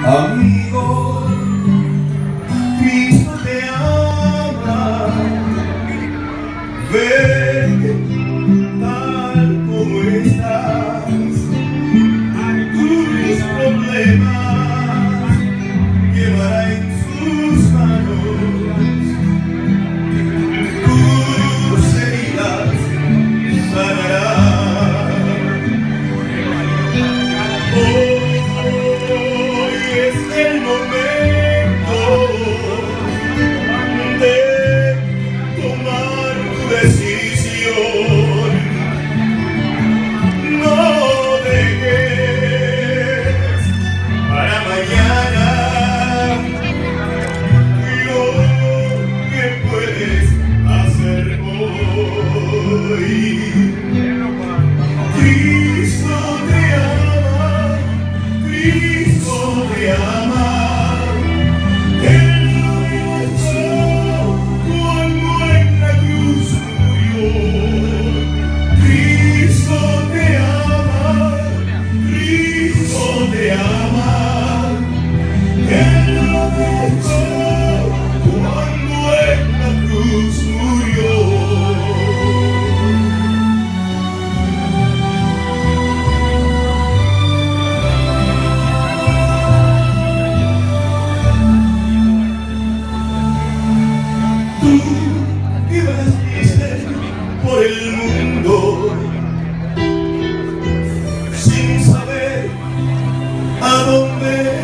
Amigo, Cristo te ama, ven tal como estás, tus problemas llevará en sus manos, tus heridas sanará. Decisión, no dejes para mañana lo que puedes hacer hoy. Cristo te ama, Cristo te ama. Te ama, Él lo dejó cuando en la cruz murió. Tú que vas por el mundo sin saber a dónde